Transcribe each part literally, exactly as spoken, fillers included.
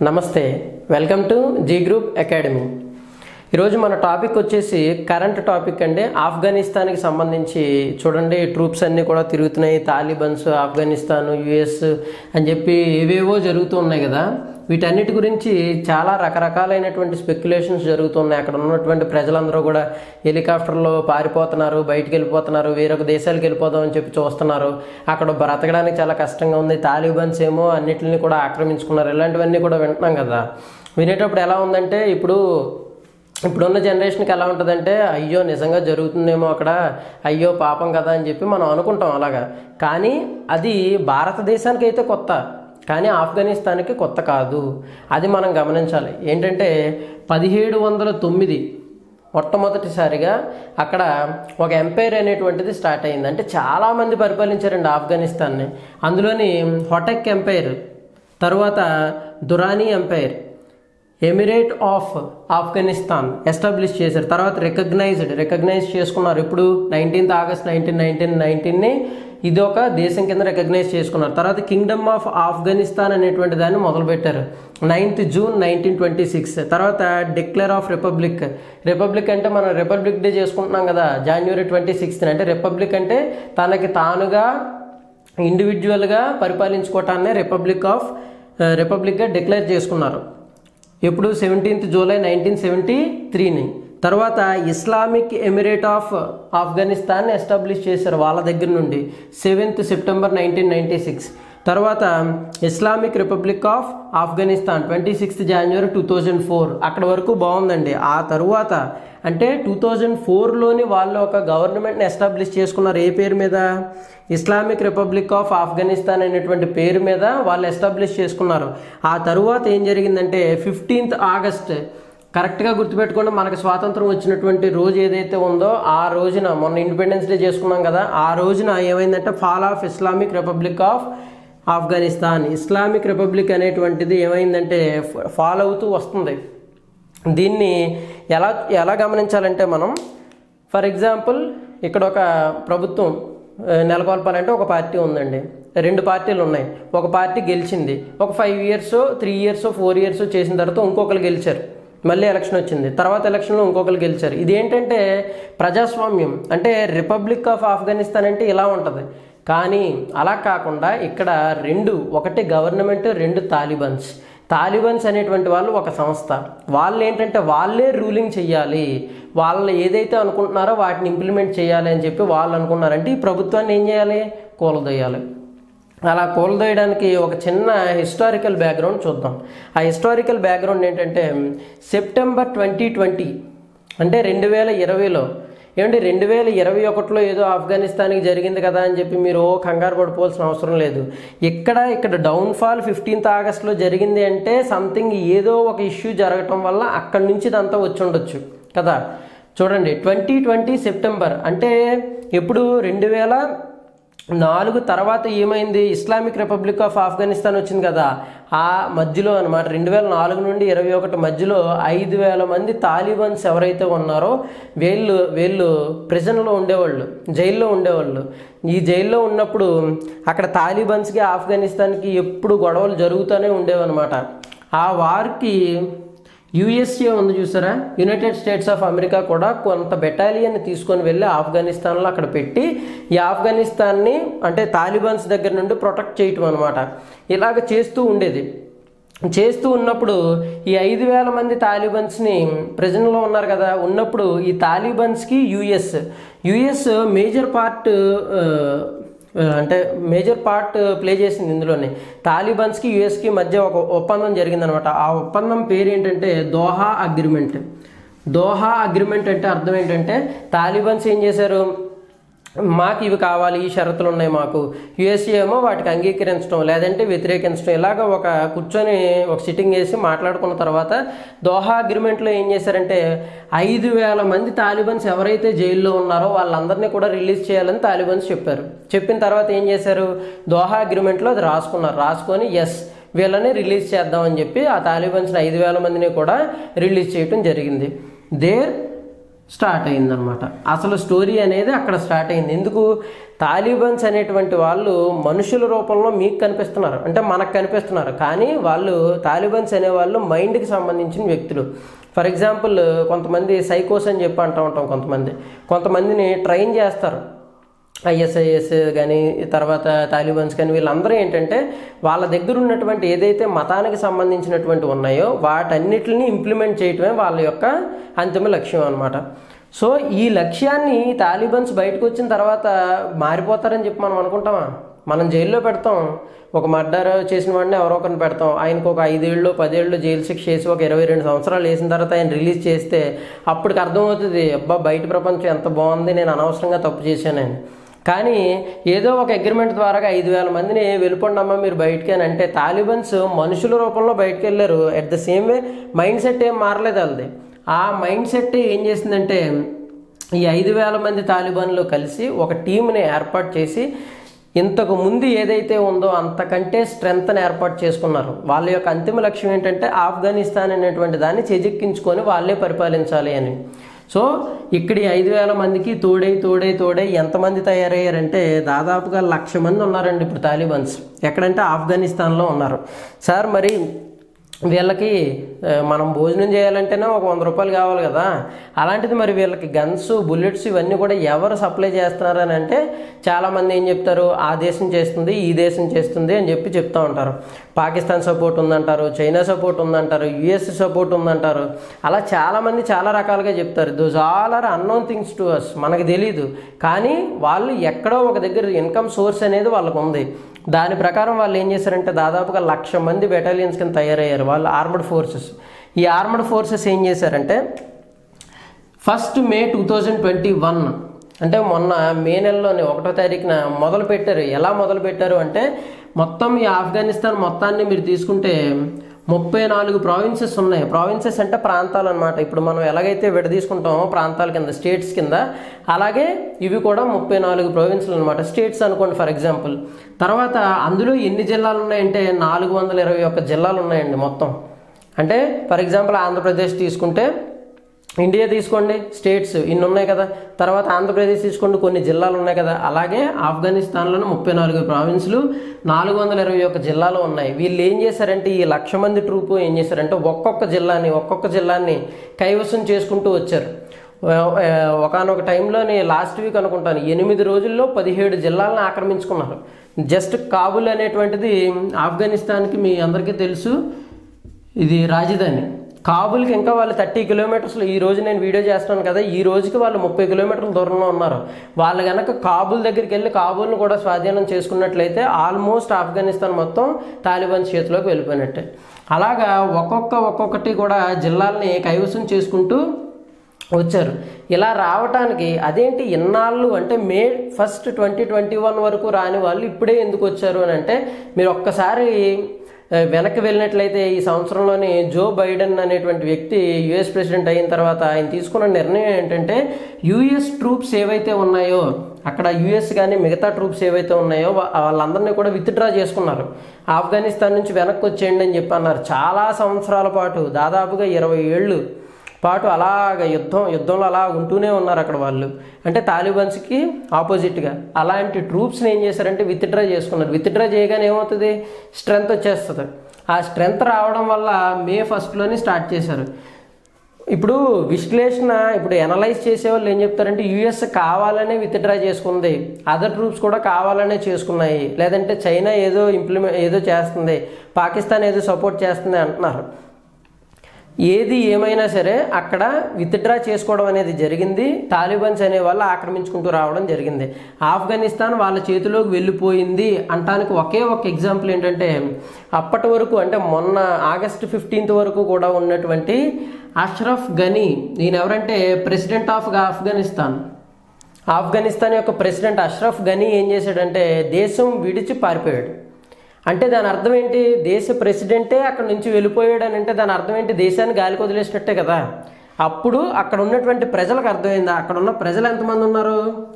నమస్తే, welcome to G group academy. ఈరోజు మన టాపిక్ వచ్చేసి కరెంట్ టాపిక్ అండి. ఆఫ్ఘనిస్తాన్కి సంబంధించి చూడండి, ట్రూప్స్ అన్నీ కూడా తిరుగుతున్నాయి. తాలిబన్స్, ఆఫ్ఘనిస్తాన్, యుఎస్ అని చెప్పి ఏవేవో జరుగుతూ ఉన్నాయి కదా. వీటన్నిటి గురించి చాలా రకరకాలైనటువంటి స్పెక్యులేషన్స్ జరుగుతున్నాయి. అక్కడ ఉన్నటువంటి ప్రజలందరూ కూడా హెలికాప్టర్లో పారిపోతున్నారు, బయటికి వెళ్ళిపోతున్నారు, వేరొక దేశాలకు వెళ్ళిపోదామని చెప్పి చూస్తున్నారు. అక్కడ బ్రతకడానికి చాలా కష్టంగా ఉంది. తాలిబన్స్ ఏమో అన్నిటిని కూడా ఆక్రమించుకున్నారు. ఇలాంటివన్నీ కూడా వింటున్నాం కదా. వినేటప్పుడు ఎలా ఉందంటే, ఇప్పుడు ఇప్పుడున్న జనరేషన్కి ఎలా ఉంటుందంటే, అయ్యో నిజంగా జరుగుతుందేమో అక్కడ, అయ్యో పాపం కదా అని చెప్పి మనం అనుకుంటాం అలాగా. కానీ అది భారతదేశానికి అయితే కొత్త, కానీ ఆఫ్ఘనిస్తాన్కి కొత్త కాదు. అది మనం గమనించాలి. ఏంటంటే పదిహేడు వందల తొమ్మిది మొట్టమొదటిసారిగా అక్కడ ఒక ఎంపైర్ అనేటువంటిది స్టార్ట్ అయింది. అంటే చాలామంది పరిపాలించారండి ఆఫ్ఘనిస్తాన్ని. అందులోని హొటెక్ ఎంపైర్, తర్వాత Durrani empire, emirate of Afghanistan establish చేశారు. తర్వాత రికగ్నైజ్డ్ రికగ్నైజ్ చేసుకున్నారు. ఇప్పుడు నైన్టీన్త్ ఆగస్ట్ నైన్టీన్ నైన్టీన్ నైన్టీన్ని ఇది ఒక దేశం కింద రికగ్నైజ్ చేసుకున్నారు. తర్వాత కింగ్డమ్ ఆఫ్ ఆఫ్ఘనిస్తాన్ అనేటువంటి దాన్ని మొదలుపెట్టారు ninth June nineteen twenty six. తర్వాత డిక్లేర్ ఆఫ్ రిపబ్లిక్. రిపబ్లిక్ అంటే మనం రిపబ్లిక్ డే చేసుకుంటున్నాం కదా, జనవరి ట్వంటీ సిక్స్త్. అంటే రిపబ్లిక్ అంటే తనకి తానుగా ఇండివిజువల్గా పరిపాలించుకోవటాన్ని రిపబ్లిక్ ఆఫ్ రిపబ్లిక్గా డిక్లేర్ చేసుకున్నారు. ఎప్పుడు సెవెంటీన్త్ జూలై నైన్టీన్ సెవెంటీ త్రీని. తర్వాత Islamic emirate of Afghanistan establish చేశారు వాళ్ళ దగ్గర నుండి seventh September nineteen ninety six. తర్వాత Islamic republic of Afghanistan twenty sixth జనవరి టూ థౌజండ్ ఫోర్. అక్కడ వరకు బాగుందండి. ఆ తరువాత అంటే టూ థౌజండ్ ఫోర్లోని వాళ్ళు ఒక గవర్నమెంట్ని ఎస్టాబ్లిష్ చేసుకున్నారు. ఏ పేరు మీద? ఇస్లామిక్ రిపబ్లిక్ ఆఫ్ ఆఫ్ఘనిస్తాన్ అనేటువంటి పేరు మీద వాళ్ళు ఎస్టాబ్లిష్ చేసుకున్నారు. ఆ తరువాత ఏం జరిగిందంటే ఫిఫ్టీన్త్ ఆగస్ట్, కరెక్ట్గా గుర్తుపెట్టుకోండి, మనకు స్వాతంత్రం వచ్చినటువంటి రోజు ఏదైతే ఉందో ఆ రోజున, మొన్న ఇండిపెండెన్స్ డే చేసుకున్నాం కదా, ఆ రోజున ఏమైందంటే fall of Islamic republic of Afghanistan. Islamic republic అనేటువంటిది ఏమైందంటే ఫాలో అవుతూ వస్తుంది. దీన్ని ఎలా ఎలా గమనించాలంటే మనం, ఫర్ ఎగ్జాంపుల్ ఇక్కడ ఒక ప్రభుత్వం నెలకొల్పాలంటే ఒక పార్టీ ఉందండి, రెండు పార్టీలు ఉన్నాయి. ఒక పార్టీ గెలిచింది, ఒక five years three years four years చేసిన తర్వాత ఇంకొకరు గెలిచారు, మళ్ళీ ఎలక్షన్ వచ్చింది, తర్వాత ఎలక్షన్లో ఇంకొకరు గెలిచారు. ఇదేంటంటే ప్రజాస్వామ్యం. అంటే రిపబ్లిక్ ఆఫ్ ఆఫ్ఘనిస్తాన్ అంటే ఇలా ఉంటుంది. కానీ అలా కాకుండా ఇక్కడ రెండు, ఒకటి గవర్నమెంట్, రెండు తాలిబన్స్. తాలిబన్స్ అనేటువంటి వాళ్ళు ఒక సంస్థ. వాళ్ళు ఏంటంటే వాళ్ళే రూలింగ్ చెయ్యాలి, వాళ్ళు ఏదైతే అనుకుంటున్నారో వాటిని ఇంప్లిమెంట్ చేయాలి అని చెప్పి వాళ్ళు అనుకున్నారంటే ఈ ప్రభుత్వాన్ని ఏం చేయాలి? కూలదోయాలి. అలా కూలదోయడానికి ఒక చిన్న హిస్టారికల్ బ్యాక్గ్రౌండ్ చూద్దాం. ఆ హిస్టారికల్ బ్యాక్గ్రౌండ్ ఏంటంటే సెప్టెంబర్ ట్వంటీ ట్వంటీ అంటే రెండు వేల ఇరవైలో ఏమంటే రెండు వేల ఇరవై ఒకటిలో ఏదో ఆఫ్ఘనిస్తాన్కి జరిగింది కదా అని చెప్పి మీరు కంగారు పడిపోవాల్సిన అవసరం లేదు. ఇక్కడ ఇక్కడ డౌన్ఫాల్ ఫిఫ్టీన్త్ ఆగస్ట్లో జరిగింది అంటే సంథింగ్ ఏదో ఒక ఇష్యూ జరగటం వల్ల అక్కడి నుంచి ఇదంతా వచ్చి ఉండొచ్చు కదా. చూడండి, ట్వంటీ ట్వంటీ సెప్టెంబర్ అంటే ఎప్పుడు రెండు వేల నాలుగు తర్వాత ఏమైంది? ఇస్లామిక్ రిపబ్లిక్ ఆఫ్ ఆఫ్ఘనిస్తాన్ వచ్చింది కదా, ఆ మధ్యలో అనమాట రెండు వేల నాలుగు నుండి ఇరవై ఒకటి మధ్యలో ఐదు వేల మంది తాలిబన్స్ ఎవరైతే ఉన్నారో వీళ్ళు వీళ్ళు ప్రిజన్లో ఉండేవాళ్ళు, జైల్లో ఉండేవాళ్ళు. ఈ జైల్లో ఉన్నప్పుడు అక్కడ తాలిబన్స్కి ఆఫ్ఘనిస్తాన్కి ఎప్పుడు గొడవలు జరుగుతూనే ఉండేవన్నమాట. ఆ వారికి యుఎస్ఏ ఉంది చూసారా, యునైటెడ్ స్టేట్స్ ఆఫ్ అమెరికా కూడా కొంత బెటాలియన్ తీసుకొని వెళ్ళి ఆఫ్ఘనిస్తాన్లో అక్కడ పెట్టి ఈ ఆఫ్ఘనిస్తాన్ని అంటే తాలిబాన్స్ దగ్గర నుండి ప్రొటెక్ట్ చేయటం అనమాట. ఇలాగ చేస్తూ ఉండేది. చేస్తూ ఉన్నప్పుడు ఈ ఐదు వేల మంది తాలిబన్స్ని ప్రెజెంట్లో ఉన్నారు కదా, ఉన్నప్పుడు ఈ తాలిబన్స్కి యుఎస్ యుఎస్ మేజర్ పార్ట్ అంటే మేజర్ పార్ట్ ప్లే చేసింది ఇందులోనే. తాలిబన్స్కి యుఎస్కి మధ్య ఒక ఒప్పందం జరిగిందనమాట. ఆ ఒప్పందం పేరు ఏంటంటే దోహా అగ్రిమెంట్. దోహా అగ్రిమెంట్ అంటే అర్థం ఏంటంటే తాలిబన్స్ ఏం చేశారు, మాకు ఇవి కావాలి, ఈ షరతులు ఉన్నాయి మాకు, యుఎస్ఏ ఏమో వాటికి అంగీకరించడం లేదంటే వ్యతిరేకించడం, ఇలాగ ఒక కూర్చొని ఒక సిట్టింగ్ వేసి మాట్లాడుకున్న తర్వాత దోహా అగ్రిమెంట్లో ఏం చేశారంటే ఐదు వేల మంది తాలిబన్స్ ఎవరైతే జైల్లో ఉన్నారో వాళ్ళందరినీ కూడా రిలీజ్ చేయాలని తాలిబన్స్ చెప్పారు. చెప్పిన తర్వాత ఏం చేశారు, దోహా అగ్రిమెంట్లో అది రాసుకున్నారు. రాసుకొని ఎస్ వీళ్ళని రిలీజ్ చేద్దామని చెప్పి ఆ తాలిబన్స్ని ఐదు వేల మందిని కూడా రిలీజ్ చేయడం జరిగింది. దేర్ స్టార్ట్ అయిందనమాట. అసలు స్టోరీ అనేది అక్కడ స్టార్ట్ అయింది. ఎందుకు తాలిబన్స్ అనేటువంటి వాళ్ళు మనుషుల రూపంలో మీకు కనిపిస్తున్నారు, అంటే మనకు కనిపిస్తున్నారు, కానీ వాళ్ళు తాలిబన్స్ అనేవాళ్ళు మైండ్కి సంబంధించిన వ్యక్తులు. ఫర్ ఎగ్జాంపుల్ కొంతమంది సైకోస్ అని చెప్పి అంటూ ఉంటాం, కొంతమంది కొంతమందిని ట్రైన్ చేస్తారు, ఐఎస్ఐఎస్ కానీ తర్వాత తాలిబన్స్ కానీ, వీళ్ళందరూ ఏంటంటే వాళ్ళ దగ్గర ఉన్నటువంటి ఏదైతే మతానికి సంబంధించినటువంటి ఉన్నాయో వాటన్నిటిని ఇంప్లిమెంట్ చేయటమే వాళ్ళ యొక్క అంతిమ లక్ష్యం అనమాట. సో ఈ లక్ష్యాన్ని తాలిబన్స్ బయటకు వచ్చిన తర్వాత మారిపోతారని చెప్పి మనం అనుకుంటామా? మనం జైల్లో పెడతాం, ఒక మర్డర్ చేసిన వాడిని ఎవరో ఒకరిని పెడతాం, ఆయనకు ఒక ఐదేళ్ళు పదేళ్ళు జైలు శిక్ష చేసి ఒక ఇరవై రెండు సంవత్సరాలు వేసిన తర్వాత ఆయన రిలీజ్ చేస్తే అప్పటికి అర్థమవుతుంది, అబ్బా బయట ప్రపంచం ఎంత బాగుంది, నేను అనవసరంగా తప్పు చేశానని. కానీ ఏదో ఒక అగ్రిమెంట్ ద్వారా ఐదు వేల మందిని వెళ్ళిపోండమ్మా మీరు బయటికి అని అంటే తాలిబన్స్ మనుషుల రూపంలో బయటకు వెళ్ళారు. At the same way mind set ఏం మారలేదు వాళ్ళది. ఆ మైండ్ సెట్ ఏం చేసిందంటే ఈ ఐదు వేల మంది తాలిబాన్లు కలిసి ఒక టీంని ఏర్పాటు చేసి ఇంతకు ముందు ఏదైతే ఉందో అంతకంటే స్ట్రెంగ్త్ని ఏర్పాటు చేసుకున్నారు. వాళ్ళ యొక్క అంతిమ లక్ష్యం ఏంటంటే ఆఫ్ఘనిస్తాన్ అనేటువంటి దాన్ని చేజిక్కించుకొని వాళ్ళే పరిపాలించాలి అని. సో ఇక్కడ ఐదు వేల మందికి తోడై తోడై తోడై ఎంతమంది తయారయ్యారంటే దాదాపుగా లక్ష మంది ఉన్నారండి ఇప్పుడు తాలిబన్స్. ఎక్కడంటే ఆఫ్ఘనిస్తాన్లో ఉన్నారు. సార్ మరి వీళ్ళకి మనం భోజనం చేయాలంటేనే ఒక వంద రూపాయలు కావాలి కదా, అలాంటిది మరి వీళ్ళకి గన్స్ బుల్లెట్స్ ఇవన్నీ కూడా ఎవరు సప్లై చేస్తున్నారని అంటే చాలామంది ఏం చెప్తారు, ఆ దేశం చేస్తుంది ఈ దేశం చేస్తుంది అని చెప్పి చెప్తూ ఉంటారు. పాకిస్తాన్ సపోర్ట్ ఉందంటారు, చైనా సపోర్ట్ ఉందంటారు, యుఎస్ సపోర్ట్ ఉందంటారు, అలా చాలామంది చాలా రకాలుగా చెప్తారు. Those all are unknown things to us, మనకు తెలీదు. కానీ వాళ్ళు ఎక్కడో ఒక దగ్గర ఇన్కమ్ సోర్స్ అనేది వాళ్ళకు ఉంది. దాని ప్రకారం వాళ్ళు ఏం చేశారంటే దాదాపుగా లక్ష మంది బెటాలియన్స్ కింద తయారయ్యారు వాళ్ళు, ఆర్మడ్ ఫోర్సెస్. ఈ ఆర్మడ్ ఫోర్సెస్ ఏం చేశారంటే first May two thousand twenty one అంటే మొన్న మే నెలలోనే ఒకటో తారీఖున మొదలు పెట్టారు. ఎలా మొదలు పెట్టారు అంటే మొత్తం ఈ ఆఫ్ఘనిస్తాన్ మొత్తాన్ని మీరు తీసుకుంటే ముప్పై నాలుగు ప్రావిన్సెస్ ఉన్నాయి. ప్రావిన్సెస్ అంటే ప్రాంతాలు అనమాట. ఇప్పుడు మనం ఎలాగైతే విడదీసుకుంటామో ప్రాంతాల కింద స్టేట్స్ కింద, అలాగే ఇవి కూడా ముప్పై నాలుగు ప్రావిన్సులు అనమాట, స్టేట్స్ అనుకోండి ఫర్ ఎగ్జాంపుల్. తర్వాత అందులో ఎన్ని జిల్లాలు ఉన్నాయంటే నాలుగు వందల ఇరవై ఒక్క జిల్లాలు ఉన్నాయండి మొత్తం. అంటే ఫర్ ఎగ్జాంపుల్ ఆంధ్రప్రదేశ్ తీసుకుంటే, ఇండియా తీసుకోండి స్టేట్స్ ఇన్ని ఉన్నాయి కదా, తర్వాత ఆంధ్రప్రదేశ్ తీసుకోండి కొన్ని జిల్లాలు ఉన్నాయి కదా, అలాగే ఆఫ్ఘనిస్తాన్లోని ముప్పై నాలుగు ప్రావిన్సులు నాలుగు వందల ఇరవై ఒక్క జిల్లాలు ఉన్నాయి. వీళ్ళు ఏం చేశారంటే ఈ లక్ష మంది ట్రూపు ఏం చేశారంటే ఒక్కొక్క జిల్లాని ఒక్కొక్క జిల్లాని కైవసం చేసుకుంటూ వచ్చారు. ఒకనొక టైంలోని లాస్ట్ వీక్ అనుకుంటాను ఎనిమిది రోజుల్లో పదిహేడు జిల్లాలను ఆక్రమించుకున్నారు. జస్ట్ కాబుల్ అనేటువంటిది ఆఫ్ఘనిస్తాన్కి మీ అందరికీ తెలుసు, ఇది రాజధాని. కాబుల్కి ఇంకా వాళ్ళు థర్టీ కిలోమీటర్స్లో, ఈ రోజు నేను వీడియో చేస్తున్నాను కదా, ఈ రోజుకి వాళ్ళు ముప్పై కిలోమీటర్ల దూరంలో ఉన్నారు. వాళ్ళు కనుక కాబుల్ దగ్గరికి వెళ్ళి కాబుల్ను కూడా స్వాధీనం చేసుకున్నట్లయితే ఆల్మోస్ట్ ఆఫ్ఘనిస్తాన్ మొత్తం తాలిబాన్ చేతిలోకి వెళ్ళిపోయినట్టే. అలాగా ఒక్కొక్క ఒక్కొక్కటి కూడా జిల్లాల్ని కైవసం చేసుకుంటూ వచ్చారు. ఇలా రావటానికి అదేంటి ఇన్నాళ్ళు అంటే May first twenty twenty one వరకు రాని వాళ్ళు ఇప్పుడే ఎందుకు వచ్చారు అని అంటే, మీరు ఒక్కసారి వెనక్కి వెళ్ళినట్లయితే ఈ సంవత్సరంలోని జో బైడెన్ అనేటువంటి వ్యక్తి యుఎస్ ప్రెసిడెంట్ అయిన తర్వాత ఆయన తీసుకున్న నిర్ణయం ఏంటంటే యుఎస్ ట్రూప్స్ ఏవైతే ఉన్నాయో అక్కడ యుఎస్ కానీ మిగతా ట్రూప్స్ ఏవైతే ఉన్నాయో వాళ్ళందరినీ కూడా విత్డ్రా చేసుకున్నారు. ఆఫ్ఘనిస్తాన్ నుంచి వెనక్కి వచ్చేయండి అని చెప్పి అన్నారు. చాలా సంవత్సరాల పాటు దాదాపుగా ఇరవై ఏళ్ళు పాటు అలాగ యుద్ధం యుద్ధంలో అలా ఉంటూనే ఉన్నారు అక్కడ వాళ్ళు, అంటే తాలిబాన్స్కి ఆపోజిట్గా. అలాంటి ట్రూప్స్ని ఏం చేశారంటే విత్డ్రా చేసుకున్నారు. విత్డ్రా చేయగానే ఏమవుతుంది, స్ట్రెంగ్త్ వచ్చేస్తుంది. ఆ స్ట్రెంగ్త్ రావడం వల్ల మే ఫస్ట్లోనే స్టార్ట్ చేశారు. ఇప్పుడు విశ్లేషణ ఇప్పుడు ఎనలైజ్ చేసేవాళ్ళు ఏం చెప్తారంటే యుఎస్ కావాలనే విత్డ్రా చేసుకుంది, అదర్ ట్రూప్స్ కూడా కావాలనే చేసుకున్నాయి, లేదంటే చైనా ఏదో ఇంప్లిమెంట్ ఏదో చేస్తుంది, పాకిస్తాన్ ఏదో సపోర్ట్ చేస్తుంది అంటున్నారు. ఏది ఏమైనా సరే అక్కడ విత్డ్రా చేసుకోవడం అనేది జరిగింది. తాలిబాన్స్ అనే వాళ్ళు ఆక్రమించుకుంటూ రావడం జరిగింది. ఆఫ్ఘనిస్తాన్ వాళ్ళ చేతిలోకి వెళ్ళిపోయింది అంటానికి ఒకే ఒక ఎగ్జాంపుల్ ఏంటంటే అప్పటి వరకు అంటే మొన్న ఆగస్టు ఫిఫ్టీన్త్ వరకు కూడా ఉన్నటువంటి అష్రఫ్ గనీ, ఈయన ఎవరంటే ప్రెసిడెంట్ ఆఫ్ ఆఫ్ఘనిస్తాన్. ఆఫ్ఘనిస్తాన్ యొక్క ప్రెసిడెంట్ అష్రఫ్ గనీ ఏం చేశాడంటే దేశం విడిచి పారిపోయాడు. అంటే దాని అర్థం ఏంటి, దేశ ప్రెసిడెంటే అక్కడ నుంచి వెళ్ళిపోయాడు అని అంటే దాని అర్థం ఏంటి, దేశాన్ని గాలికి వదిలేసినట్టే కదా. అప్పుడు అక్కడ ఉన్నటువంటి ప్రజలకు అర్థమైందా, అక్కడ ఉన్న ప్రజలు ఎంతమంది ఉన్నారు,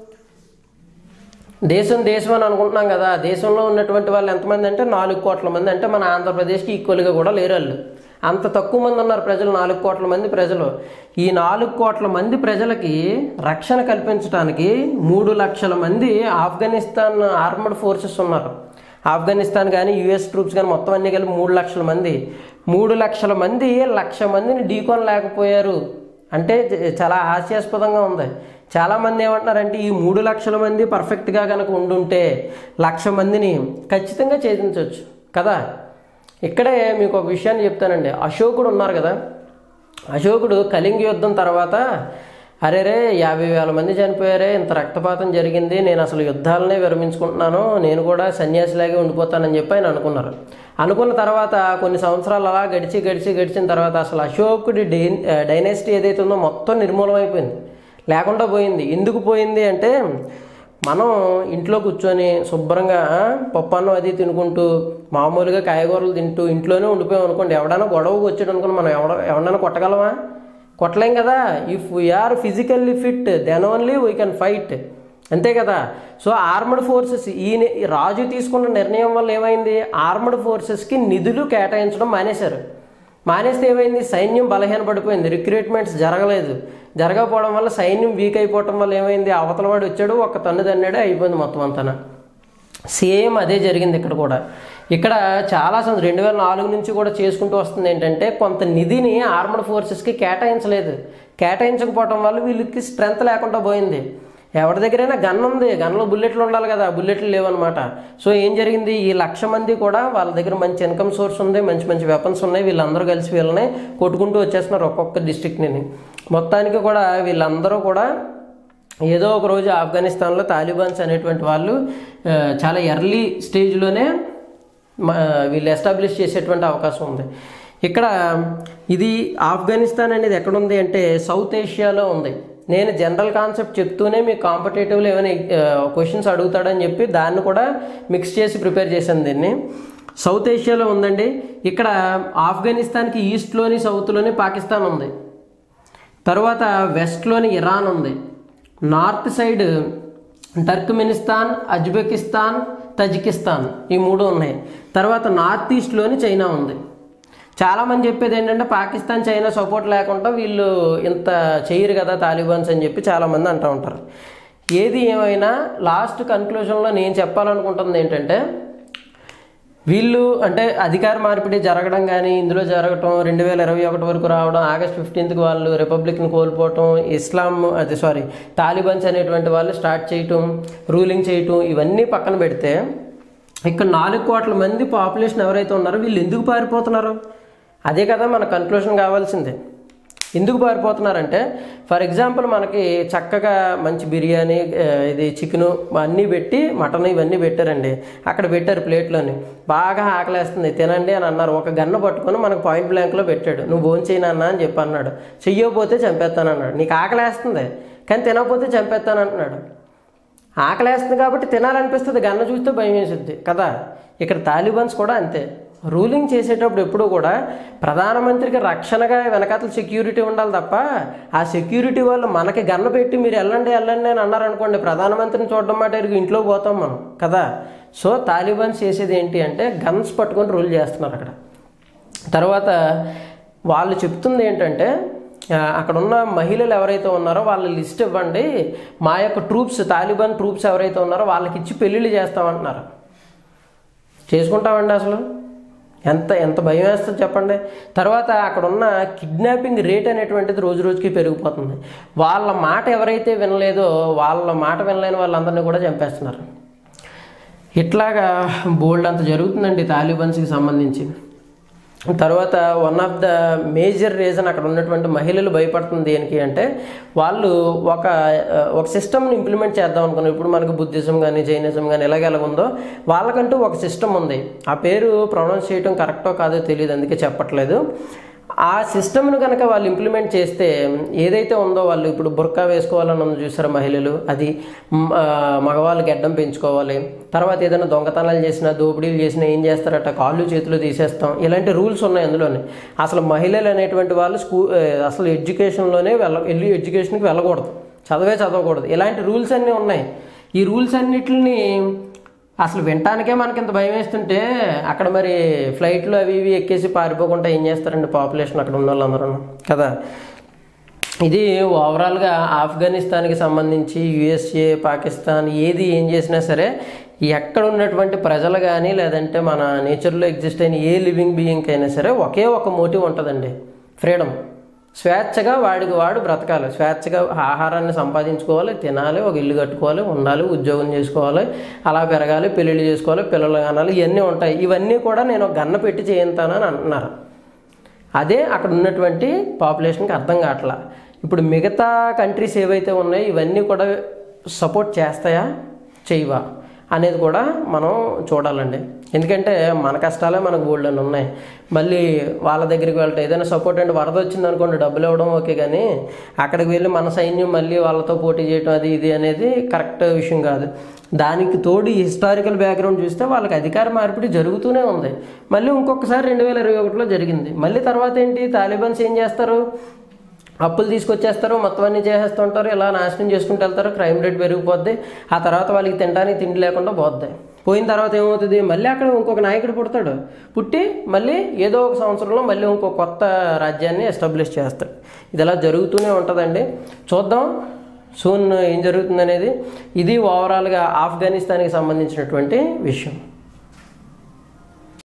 దేశం దేశం అని అనుకుంటున్నాం కదా, దేశంలో ఉన్నటువంటి వాళ్ళు ఎంతమంది అంటే నాలుగు కోట్ల మంది, అంటే మన ఆంధ్రప్రదేశ్కి ఈక్వల్గా కూడా లేరు వాళ్ళు. అంత తక్కువ మంది ఉన్నారు ప్రజలు, నాలుగు కోట్ల మంది ప్రజలు. ఈ నాలుగు కోట్ల మంది ప్రజలకి రక్షణ కల్పించడానికి మూడు లక్షల మంది ఆఫ్ఘనిస్తాన్ ఆర్మడ్ ఫోర్సెస్ ఉన్నారు. ఆఫ్ఘనిస్తాన్ కానీ యుఎస్ ట్రూప్స్ కానీ మొత్తం అన్ని కలిపి మూడు లక్షల మంది మూడు లక్షల మంది లక్ష మందిని ఢీకొనలేకపోయారు అంటే చాలా హాస్యాస్పదంగా ఉంది. చాలామంది ఏమంటున్నారంటే ఈ మూడు లక్షల మంది పర్ఫెక్ట్గా కనుక ఉండుంటే లక్ష మందిని ఖచ్చితంగా ఛేదించవచ్చు కదా. ఇక్కడే మీకు ఒక విషయాన్ని చెప్తానండి. అశోకుడు ఉన్నారు కదా, అశోకుడు కళింగ యుద్ధం తర్వాత అరే రే యాభై వేల మంది చనిపోయారే, ఇంత రక్తపాతం జరిగింది, నేను అసలు యుద్ధాలనే విరమించుకుంటున్నాను, నేను కూడా సన్యాసిలాగే ఉండిపోతానని చెప్పి ఆయన అనుకున్నారు. అనుకున్న తర్వాత కొన్ని సంవత్సరాలు అలా గడిచి గడిచి గడిచిన తర్వాత అసలు అశోకుడి డై డైనాసిటీ ఏదైతే ఉందో మొత్తం నిర్మూలమైపోయింది, లేకుండా పోయింది. ఎందుకు పోయింది అంటే మనం ఇంట్లో కూర్చొని శుభ్రంగా పప్పన్నం అది తినుకుంటూ మామూలుగా కాయగూరలు తింటూ ఇంట్లోనే ఉండిపోయాం అనుకోండి, ఎవడైనా గొడవకు వచ్చాడు అనుకోండి, మనం ఎవడ ఎవడైనా కొట్టగలమా? కొట్టలేం కదా. If we're physically fit then only we can fight, అంతే కదా. సో ఆర్మడ్ ఫోర్సెస్ ఈ రాజు తీసుకున్న నిర్ణయం వల్ల ఏమైంది, ఆర్మడ్ ఫోర్సెస్కి నిధులు కేటాయించడం మానేశారు. మానేస్తే ఏమైంది, సైన్యం బలహీనపడిపోయింది, రిక్రూట్మెంట్స్ జరగలేదు. జరగకపోవడం వల్ల సైన్యం వీక్ అయిపోవడం వల్ల ఏమైంది, అవతల వాడు వచ్చాడు ఒక తన్ను తన్నాడు, అయిపోయింది మొత్తం అంతా. సేమ్ అదే జరిగింది ఇక్కడ కూడా. ఇక్కడ చాలా రెండు వేల నాలుగు నుంచి కూడా చేసుకుంటూ వస్తుంది ఏంటంటే కొంత నిధిని ఆర్మడ్ ఫోర్సెస్కి కేటాయించలేదు. కేటాయించకపోవడం వల్ల వీళ్ళకి స్ట్రెంత్ లేకుండా పోయింది. ఎవరి దగ్గరైనా గన్ ఉంది, గన్లో బుల్లెట్లు ఉండాలి కదా, బుల్లెట్లు లేవన్నమాట. సో ఏం జరిగింది, ఈ లక్ష మంది కూడా వాళ్ళ దగ్గర మంచి ఇన్కమ్ సోర్స్ ఉంది, మంచి మంచి వెపన్స్ ఉన్నాయి, వీళ్ళందరూ కలిసి వీళ్ళని కొట్టుకుంటూ వచ్చేస్తున్నారు ఒక్కొక్క డిస్ట్రిక్ట్ని. మొత్తానికి కూడా వీళ్ళందరూ కూడా ఏదో ఒక రోజు ఆఫ్ఘనిస్తాన్లో తాలిబాన్స్ అనేటువంటి వాళ్ళు చాలా ఎర్లీ స్టేజ్లోనే వీళ్ళు ఎస్టాబ్లిష్ చేసేటువంటి అవకాశం ఉంది. ఇక్కడ ఇది ఆఫ్ఘనిస్తాన్ అనేది ఎక్కడుంది అంటే సౌత్ ఏషియాలో ఉంది. నేను జనరల్ కాన్సెప్ట్ చెప్తూనే మీకు కాంపిటేటివ్లో ఏమైనా క్వశ్చన్స్ అడుగుతాడని చెప్పి దాన్ని కూడా మిక్స్ చేసి ప్రిపేర్ చేశాను. దీన్ని సౌత్ ఏషియాలో ఉందండి. ఇక్కడ ఆఫ్ఘనిస్తాన్కి ఈస్ట్లోని సౌత్లోని పాకిస్తాన్ ఉంది, తర్వాత వెస్ట్లోని ఇరాన్ ఉంది, north side Turkmenistan, Uzbekistan, Tajikistan ఈ మూడు ఉన్నాయి. తర్వాత నార్త్ ఈస్ట్లోని చైనా ఉంది. చాలామంది చెప్పేది ఏంటంటే పాకిస్తాన్ చైనా సపోర్ట్ లేకుండా వీళ్ళు ఇంత చేయరు కదా తాలిబాన్స్ అని చెప్పి చాలామంది అంటూ ఉంటారు. ఏది ఏమైనా లాస్ట్ కన్క్లూజన్లో నేను చెప్పాలనుకుంటుంది ఏంటంటే వీళ్ళు అంటే అధికార మార్పిడి జరగడం కానీ ఇందులో జరగటం, రెండు వేల ఇరవై ఒకటి వరకు రావడం, ఆగస్ట్ ఫిఫ్టీన్త్కి వాళ్ళు రిపబ్లిక్ని కోల్పోవటం, ఇస్లాం అది సారీ తాలిబాన్స్ అనేటువంటి వాళ్ళు స్టార్ట్ చేయటం, రూలింగ్ చేయటం, ఇవన్నీ పక్కన పెడితే ఇక్కడ నాలుగు కోట్ల మంది పాపులేషన్ ఎవరైతే ఉన్నారో వీళ్ళు ఎందుకు పారిపోతున్నారు, అదే కదా మన కన్క్లూషన్ కావాల్సిందే. ఎందుకు పారిపోతున్నారంటే ఫర్ ఎగ్జాంపుల్ మనకి చక్కగా మంచి బిర్యానీ, ఇది చికెను అన్నీ పెట్టి మటన్ ఇవన్నీ పెట్టారండి, అక్కడ పెట్టారు ప్లేట్లోని, బాగా ఆకలేస్తుంది తినండి అని అన్నారు. ఒక గన్ను పట్టుకొని మనకు పాయింట్ బ్లాంక్లో పెట్టాడు, నువ్వు భోజనం చేయనన్నా అని చెప్పి అన్నాడు. చెయ్యకపోతే చంపేస్తానన్నాడు. నీకు ఆకలేస్తుంది కానీ తినకపోతే చంపేస్తానంటున్నాడు. ఆకలేస్తుంది కాబట్టి తినాలనిపిస్తుంది, గన్న చూస్తే భయం వేస్తుంది కదా. ఇక్కడ తాలిబాన్స్ కూడా అంతే. రూలింగ్ చేసేటప్పుడు ఎప్పుడు కూడా ప్రధానమంత్రికి రక్షణగా వెనకాతల సెక్యూరిటీ ఉండాలి తప్ప ఆ సెక్యూరిటీ వాళ్ళు మనకి గన్ను పెట్టి మీరు వెళ్ళండి వెళ్ళండి అని అన్నారనుకోండి, ప్రధానమంత్రిని చూడడం మాట ఇంట్లో పోతాం మనం కదా. సో తాలిబాన్స్ చేసేది ఏంటి అంటే గన్స్ పట్టుకొని రూల్ చేస్తున్నారు అక్కడ. తర్వాత వాళ్ళు చెప్తుంది ఏంటంటే అక్కడ ఉన్న మహిళలు ఎవరైతే ఉన్నారో వాళ్ళ లిస్ట్ ఇవ్వండి, మా యొక్క ట్రూప్స్ తాలిబాన్ ట్రూప్స్ ఎవరైతే ఉన్నారో వాళ్ళకి ఇచ్చి పెళ్ళిళ్ళు చేస్తామంటున్నారు. చేసుకుంటామండి అసలు ఎంత ఎంత భయం వేస్తుంది చెప్పండి. తర్వాత అక్కడ ఉన్న కిడ్నాపింగ్ రేట్ అనేటువంటిది రోజు రోజుకి పెరిగిపోతుంది. వాళ్ళ మాట ఎవరైతే వినలేదో వాళ్ళ మాట వినలేని వాళ్ళందరినీ కూడా చంపేస్తున్నారు. ఇట్లాగా బోల్డ్ అంత జరుగుతుందండి తాలిబాన్స్కి సంబంధించి. తర్వాత one of the major reason అక్కడ ఉన్నటువంటి మహిళలు భయపడుతుంది దేనికి అంటే వాళ్ళు ఒక ఒక సిస్టమ్ని ఇంప్లిమెంట్ చేద్దాం అనుకున్నారు. ఇప్పుడు మనకు బుద్ధిజం కానీ జైనిజం కానీ ఎలాగ ఎలాగుందో వాళ్ళకంటూ ఒక సిస్టమ్ ఉంది. ఆ పేరు ప్రొనౌన్స్ చేయడం కరెక్టో కాదో తెలియదు, అందుకే చెప్పట్లేదు. ఆ సిస్టమ్ను కనుక వాళ్ళు ఇంప్లిమెంట్ చేస్తే ఏదైతే ఉందో వాళ్ళు ఇప్పుడు బుర్కా వేసుకోవాలని ఉంది చూసారా మహిళలు, అది మగవాళ్ళు గెడ్డం పెంచుకోవాలి. తర్వాత ఏదైనా దొంగతనాలు చేసినా దోపిడీలు చేసినా ఏం చేస్తారట, కాళ్ళు చేతులు తీసేస్తాం, ఇలాంటి రూల్స్ ఉన్నాయి అందులోనే. అసలు మహిళలు అనేటువంటి వాళ్ళు స్కూ అసలు ఎడ్యుకేషన్లోనే వెళ్ళ వెళ్ళి ఎడ్యుకేషన్కి వెళ్ళకూడదు, చదవే చదవకూడదు, ఇలాంటి రూల్స్ అన్నీ ఉన్నాయి. ఈ రూల్స్ అన్నిటిని అసలు వినటానికే మనకి ఇంత భయం వేస్తుంటే అక్కడ మరి ఫ్లైట్లు అవి ఇవి ఎక్కేసి పారిపోకుండా ఏం చేస్తారండి పాపులేషన్ అక్కడ ఉన్న వాళ్ళందరూ కదా. ఇది ఓవరాల్గా ఆఫ్ఘనిస్తాన్కి సంబంధించి యుఎస్ఏ పాకిస్తాన్ ఏది ఏం చేసినా సరే ఎక్కడ ఉన్నటువంటి ప్రజలు కానీ లేదంటే మన నేచర్లో ఎగ్జిస్ట్ అయిన ఏ లివింగ్ బీయింగ్ అయినా సరే ఒకే ఒక మోటివ్ ఉంటుందండి, ఫ్రీడమ్. స్వేచ్ఛగా వాడికి వాడు బ్రతకాలి, స్వేచ్ఛగా ఆహారాన్ని సంపాదించుకోవాలి, తినాలి, ఒక ఇల్లు కట్టుకోవాలి, ఉండాలి, ఉద్యోగం చేసుకోవాలి, అలా పెరగాలి, పెళ్ళిళ్ళు చేసుకోవాలి, పిల్లలు కానాలి, ఇవన్నీ ఉంటాయి. ఇవన్నీ కూడా నేను గన్న పెట్టి చేయింతానని అంటున్నారు. అదే అక్కడ ఉన్నటువంటి పాపులేషన్కి అర్థం కావట్లా. ఇప్పుడు మిగతా కంట్రీస్ ఏవైతే ఉన్నాయో ఇవన్నీ కూడా సపోర్ట్ చేస్తాయా చేయవా అనేది కూడా మనం చూడాలండి. ఎందుకంటే మన కష్టాలే మనకు గోల్డ్ అని ఉన్నాయి. మళ్ళీ వాళ్ళ దగ్గరికి వెళ్తే ఏదైనా సపోర్ట్ అంటే వరద వచ్చింది అనుకోండి డబ్బులు ఇవ్వడం ఓకే, కానీ అక్కడికి వెళ్ళి మన సైన్యం మళ్ళీ వాళ్ళతో పోటీ చేయడం అది ఇది అనేది కరెక్ట్ విషయం కాదు. దానికి తోడు హిస్టారికల్ బ్యాక్గ్రౌండ్ చూస్తే వాళ్ళకి అధికార మార్పిడి జరుగుతూనే ఉంది. మళ్ళీ ఇంకొకసారి రెండు వేల ఇరవై ఒకటిలో జరిగింది. మళ్ళీ తర్వాత ఏంటి, తాలిబాన్స్ ఏం చేస్తారు, అప్పులు తీసుకొచ్చేస్తారు, మొత్తం అన్నీ చేసేస్తుంటారు, ఇలా నాశనం చేసుకుంటూ వెళ్తారు, క్రైమ్ రేట్ పెరిగిపోద్ది. ఆ తర్వాత వాళ్ళకి తినడానికి తిండి లేకుండా పోద్ది. పోయిన తర్వాత ఏమవుతుంది, మళ్ళీ అక్కడ ఇంకొక నాయకుడు పుడతాడు, పుట్టి మళ్ళీ ఏదో ఒక సంవత్సరంలో మళ్ళీ ఇంకో కొత్త రాజ్యాన్ని ఎస్టాబ్లిష్ చేస్తాడు. ఇది ఇలా జరుగుతూనే ఉంటుందండి. చూద్దాం సూన్ ఏం జరుగుతుంది అనేది. ఇది ఓవరాల్గా ఆఫ్ఘనిస్తాన్కి సంబంధించినటువంటి విషయం.